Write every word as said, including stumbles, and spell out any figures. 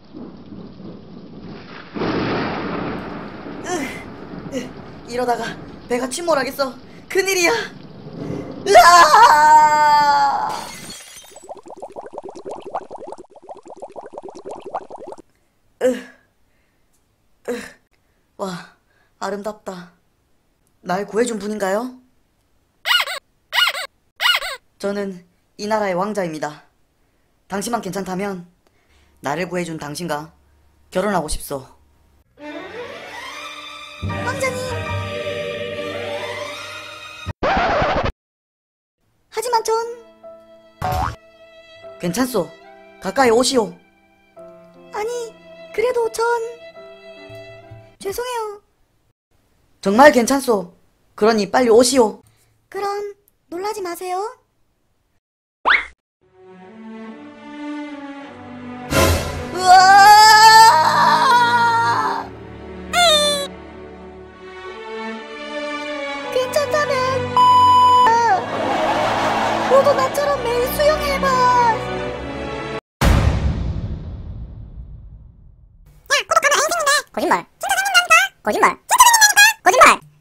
으, 으, 이러다가 배가 침몰하겠어. 큰일이야. 으아! 으, 으, 와, 아름답다. 날 구해준 분인가요? 저는 이 나라의 왕자입니다. 당신만 괜찮다면 나를 구해준 당신과 결혼하고 싶소. 왕자님! 하지만 전... 괜찮소. 가까이 오시오. 아니, 그래도 전... 죄송해요. 정말 괜찮소. 그러니 빨리 오시오. 그럼 놀라지 마세요. 으아! 괜찮다면 너도 나처럼 매일 수영해봐. 거짓말. 진짜 생긴다니까. 거짓말. 진짜 생긴다니까. 거짓말.